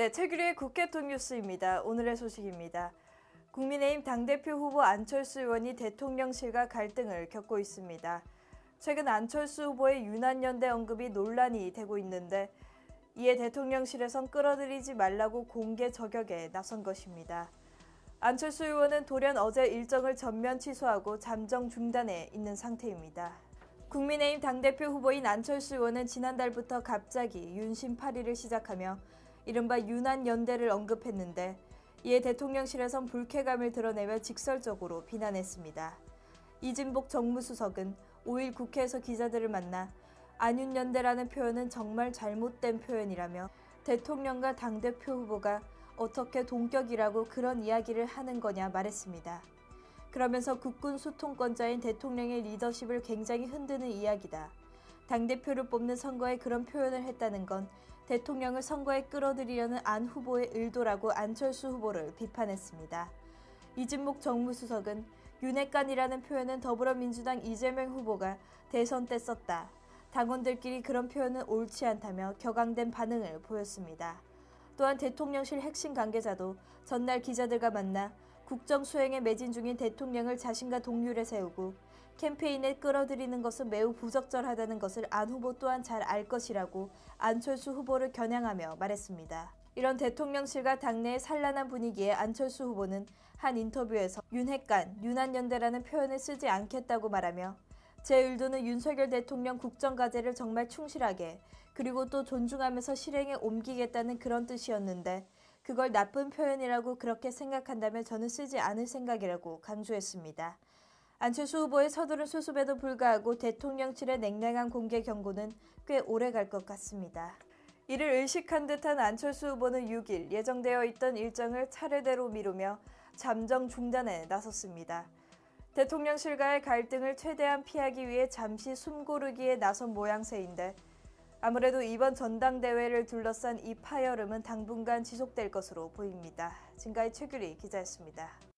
네, 최규리의 국회통 뉴스입니다. 오늘의 소식입니다. 국민의힘 당대표 후보 안철수 의원이 대통령실과 갈등을 겪고 있습니다. 최근 안철수 후보의 유난연대 언급이 논란이 되고 있는데 이에 대통령실에선 끌어들이지 말라고 공개 저격에 나선 것입니다. 안철수 의원은 돌연 어제 일정을 전면 취소하고 잠정 중단에 있는 상태입니다. 국민의힘 당대표 후보인 안철수 의원은 지난달부터 갑자기 윤심 8일을 시작하며 이른바 유난연대를 언급했는데 이에 대통령실에선 불쾌감을 드러내며 직설적으로 비난했습니다. 이진복 정무수석은 5일 국회에서 기자들을 만나 안윤연대라는 표현은 정말 잘못된 표현이라며 대통령과 당대표 후보가 어떻게 동격이라고 그런 이야기를 하는 거냐 말했습니다. 그러면서 국군 수통권자인 대통령의 리더십을 굉장히 흔드는 이야기다. 당대표를 뽑는 선거에 그런 표현을 했다는 건 대통령을 선거에 끌어들이려는 안 후보의 의도라고 안철수 후보를 비판했습니다. 이진목 정무수석은 윤핵관이라는 표현은 더불어민주당 이재명 후보가 대선 때 썼다. 당원들끼리 그런 표현은 옳지 않다며 격앙된 반응을 보였습니다. 또한 대통령실 핵심 관계자도 전날 기자들과 만나 국정 수행에 매진 중인 대통령을 자신과 동률에 세우고 캠페인에 끌어들이는 것은 매우 부적절하다는 것을 안 후보 또한 잘 알 것이라고 안철수 후보를 겨냥하며 말했습니다. 이런 대통령실과 당내의 산란한 분위기에 안철수 후보는 한 인터뷰에서 윤핵관, 유난연대라는 표현을 쓰지 않겠다고 말하며 제 의도는 윤석열 대통령 국정과제를 정말 충실하게 그리고 또 존중하면서 실행에 옮기겠다는 그런 뜻이었는데 그걸 나쁜 표현이라고 그렇게 생각한다면 저는 쓰지 않을 생각이라고 강조했습니다. 안철수 후보의 서두른 수습에도 불구하고 대통령실의 냉랭한 공개 경고는 꽤 오래 갈 것 같습니다. 이를 의식한 듯한 안철수 후보는 6일 예정되어 있던 일정을 차례대로 미루며 잠정 중단에 나섰습니다. 대통령실과의 갈등을 최대한 피하기 위해 잠시 숨고르기에 나선 모양새인데 아무래도 이번 전당대회를 둘러싼 이 파열음은 당분간 지속될 것으로 보입니다. 지금까지 최규리 기자였습니다.